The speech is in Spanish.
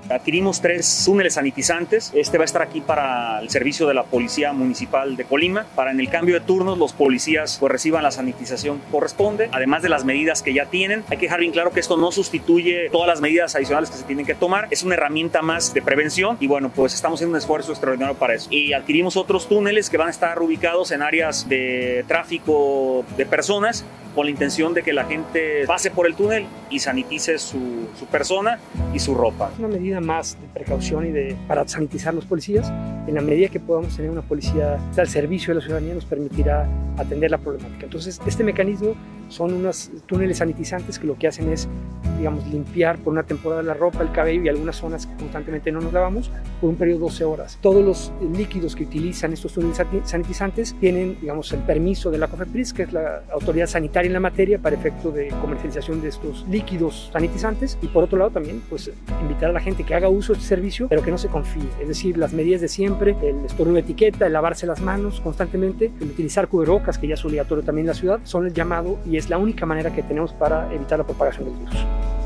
Adquirimos 3 túneles sanitizantes. Este va a estar aquí para el servicio de la Policía Municipal de Colima, para en el cambio de turnos los policías pues reciban la sanitización que corresponde, además de las medidas que ya tienen. Hay que dejar bien claro que esto no sustituye todas las medidas adicionales que se tienen que tomar, es una herramienta más de prevención y bueno, pues estamos haciendo un esfuerzo extraordinario para eso. Y adquirimos otros túneles que van a estar ubicados en áreas de tráfico de personas, con la intención de que la gente pase por el túnel y sanitice su persona y su ropa. Es una medida más de precaución y para sanitizar los policías. En la medida que podamos tener una policía al servicio de la ciudadanía, nos permitirá atender la problemática. Entonces, este mecanismo son unos túneles sanitizantes que lo que hacen es, digamos, limpiar por una temporada la ropa, el cabello y algunas zonas que constantemente no nos lavamos por un periodo de 12 horas. Todos los líquidos que utilizan estos túneles sanitizantes tienen, digamos, el permiso de la COFEPRIS, que es la autoridad sanitaria en la materia, para efecto de comercialización de estos líquidos sanitizantes. Y por otro lado también, pues, invitar a la gente que haga uso de este servicio, pero que no se confíe. Es decir, las medidas de siempre, el estornudo de etiqueta, el lavarse las manos constantemente, el utilizar cubrebocas, que ya es obligatorio también en la ciudad, son el llamado y es la única manera que tenemos para evitar la propagación del virus.